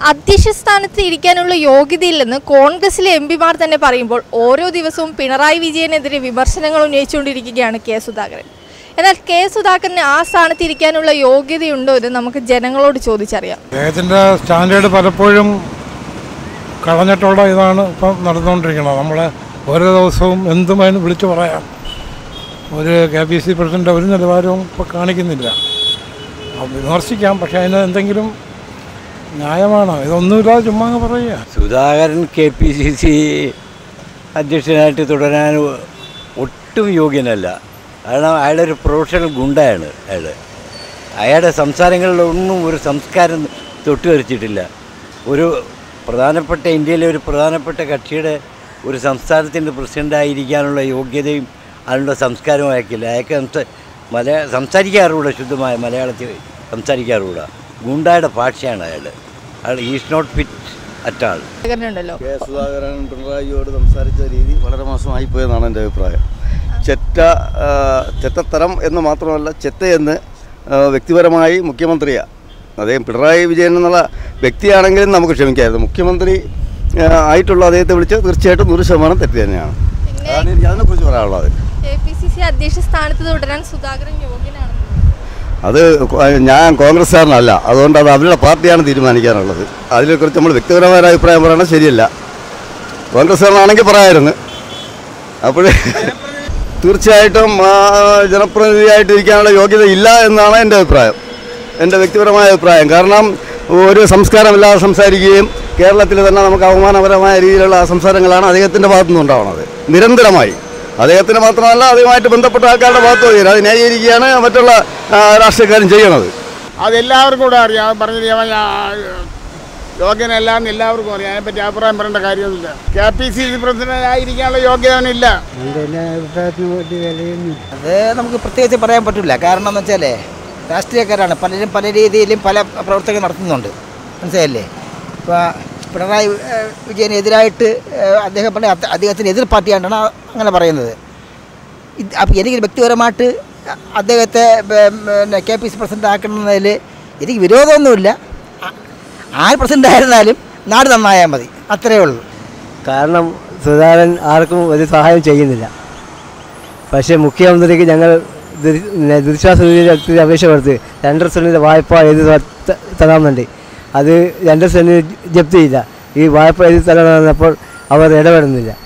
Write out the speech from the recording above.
അധ്യക്ഷ സ്ഥാനത്ത് ഇരിക്കാനുള്ള യോഗ്യതയില്ലെന്ന് കോൺഗ്രസിലെ എംപിമാർ തന്നെ പറയുമ്പോൾ ഓരോ ദിവസവും പിണറായി വിജയനെതിരെ വിമർശനങ്ങൾ ഉന്നയിച്ചുകൊണ്ടിരിക്കുകയാണ് കെ സുധാകരൻ. എന്നാൽ കെ സുധാകരന് ആ സ്ഥാനത്ത് ഇരിക്കാനുള്ള യോഗ്യതയുണ്ടോ എന്ന് നമുക്ക് ജനങ്ങളോട് ചോദിച്ചറിയാം. അദ്ദേഹത്തിൻ്റെ സ്റ്റാൻഡേർഡ് പലപ്പോഴും കളഞ്ഞിട്ടുള്ള ഇതാണ് ഇപ്പം നടന്നുകൊണ്ടിരിക്കുന്നത്. നമ്മളെ ഓരോ ദിവസവും എന്തും അതിന് വിളിച്ചു പറയാം. ഒരു KPC പ്രസിഡൻ്റ് ഒരു നിലവാരവും ഇപ്പോൾ കാണിക്കുന്നില്ല. വിമർശിക്കാം, പക്ഷേ അതിന് എന്തെങ്കിലും ന്യായമാണോ? ഇതൊന്നുമില്ലാതെ ചുമ്മാ പറയുക. സുധാകരൻ KPCC അധ്യക്ഷനായിട്ട് തുടരാൻ ഒട്ടും യോഗ്യനല്ല. കാരണം അയാളുടെ ഒരു പ്രൊഫഷണൽ ഗുണ്ടയാണ്. അയാളുടെ സംസാരങ്ങളിലൊന്നും ഒരു സംസ്കാരം തൊട്ടുവരച്ചിട്ടില്ല. ഒരു പ്രധാനപ്പെട്ട ഇന്ത്യയിലെ ഒരു പ്രധാനപ്പെട്ട കക്ഷിയുടെ ഒരു സംസ്ഥാനത്തിൻ്റെ പ്രസിഡൻ്റായിരിക്കാനുള്ള യോഗ്യതയും അതിനുള്ള സംസ്കാരവും അയക്കില്ല. അയാൾക്ക് സംസാരിക്കാറുള്ള ശുദ്ധമായ മലയാളത്തിൽ സംസാരിക്കാറുള്ള ഗുണ്ടായുടെ ഭാഷയാണ് അയാൾ is not fit at all. K Sudhakaran പിണറായിയോട് സംസാരിച്ച രീതി വളരെ മോശമായി പോയെന്നാണ് എൻ്റെ അഭിപ്രായം. ചെറ്റത്തരം എന്ന് മാത്രമല്ല, ചെറ്റയെന്ന് വ്യക്തിപരമായി മുഖ്യമന്ത്രിയാണ് അദ്ദേഹം. പിണറായി വിജയൻ എന്നുള്ള വ്യക്തിയാണെങ്കിലും നമുക്ക് ക്ഷമിക്കായിരുന്നു. മുഖ്യമന്ത്രി ആയിട്ടുള്ള അദ്ദേഹത്തെ വിളിച്ച് തീർച്ചയായിട്ടും 100% തെറ്റ് തന്നെയാണ്. അതാണ് എനിക്ക് അതിനെക്കുറിച്ച് പറയാനുള്ളത്. KPCC അധ്യക്ഷ സ്ഥാനത്ത് തുടരാൻ സുധാകരൻ യോഗ്യനാണ്. അത് ഞാൻ കോൺഗ്രസ്സുകാരനല്ല, അതുകൊണ്ട് അത് അവരുടെ പാർട്ടിയാണ് തീരുമാനിക്കാനുള്ളത്. അതിനെക്കുറിച്ച് നമ്മൾ വ്യക്തിപരമായ അഭിപ്രായം പറയണത് ശരിയല്ല. കോൺഗ്രസ്സുകാരനാണെങ്കിൽ പറയാമായിരുന്നു. അപ്പോൾ തീർച്ചയായിട്ടും ജനപ്രതിനിധിയായിട്ടിരിക്കാനുള്ള യോഗ്യത ഇല്ല എന്നാണ് എൻ്റെ അഭിപ്രായം, എൻ്റെ വ്യക്തിപരമായ അഭിപ്രായം. കാരണം ഒരു സംസ്കാരമില്ലാതെ സംസാരിക്കുകയും കേരളത്തിൽ തന്നെ നമുക്ക് അവമാനപരമായ രീതിയിലുള്ള സംസാരങ്ങളാണ് അദ്ദേഹത്തിൻ്റെ ഭാഗത്തുനിന്ന് ഉണ്ടാവുന്നത് നിരന്തരമായി. അദ്ദേഹത്തിന് മാത്രമല്ല, അതുമായിട്ട് ബന്ധപ്പെട്ട ആൾക്കാരുടെ ഭാഗത്ത് വരികയാണ്. അത് ന്യായീകരിക്കുകയാണ് മറ്റുള്ള രാഷ്ട്രീയക്കാരും ചെയ്യണത്. അതെല്ലാവർക്കും കൂടെ അറിയാം. പറഞ്ഞത് യോഗ്യനല്ല എന്ന് എല്ലാവർക്കും അറിയാം. അതിനെപ്പറ്റി അഭിപ്രായം പറയേണ്ട കാര്യമൊന്നുമില്ല. KPCC പ്രസിഡന്റായിരിക്കാനുള്ള യോഗ്യതയില്ല. അത് നമുക്ക് പ്രത്യേകിച്ച് പറയാൻ പറ്റില്ല. കാരണം എന്ന് വെച്ചാൽ രാഷ്ട്രീയക്കാരാണ്, പലരും പല രീതിയിലും പല പ്രവർത്തനങ്ങൾ നടത്തുന്നുണ്ട്. മനസ്സിലായില്ലേ? ഇപ്പോൾ പിണറായി വിജയനെതിരായിട്ട് അദ്ദേഹം പറഞ്ഞ അദ്ദേഹത്തിൻ്റെ എതിർ പാർട്ടിയായിട്ടാണ് അങ്ങനെ പറയുന്നത്. അപ്പോൾ എനിക്ക് വ്യക്തിപരമായിട്ട് അദ്ദേഹത്തെ KPCC പ്രസിഡന്റ് ആക്കുന്നതിൽ എനിക്ക് വിരോധമൊന്നുമില്ല. ആര് പ്രസിഡന്റ് ആയിരുന്നാലും നാട് നന്നായാൽ മതി, അത്രയേ ഉള്ളൂ. കാരണം സുധാകരൻ ആർക്കും ഒരു സഹായം ചെയ്യുന്നില്ല. പക്ഷേ മുഖ്യമന്ത്രിക്ക് ഞങ്ങൾ ദുരിതാശ്വാസ നിധിയിൽ അപേക്ഷ കൊടുത്ത് 2% വായ്പ എഴുതി തരാമെന്നുണ്ട്. അത് 2% ജപ്തി ചെയ്യില്ല. ഈ വായ്പ എഴുതി തരാമെന്ന് പറഞ്ഞപ്പോൾ അവർ ഇടപെടുന്നില്ല.